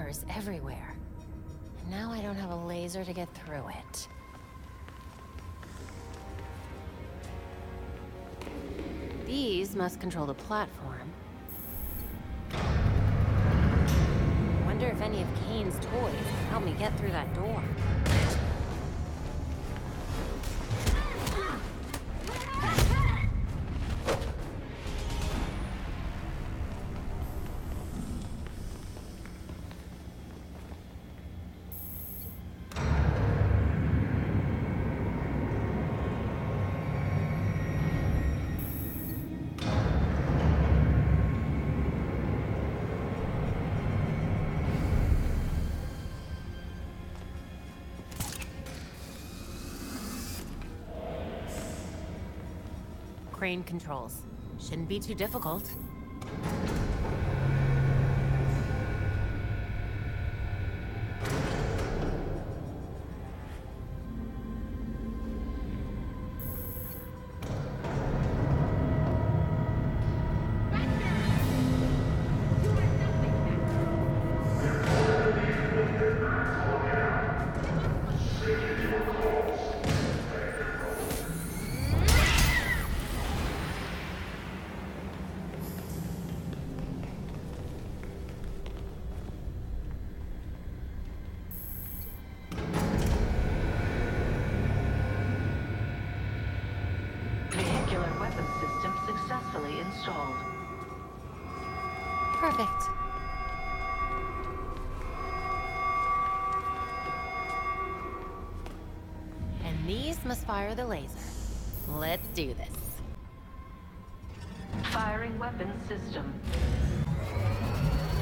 doors everywhere. And now I don't have a laser to get through it. These must control the platform. Wonder if any of Kane's toys can help me get through that door. Crane controls. Shouldn't be too difficult. Successfully installed. Perfect. And these must fire the laser. Let's do this. Firing weapons system.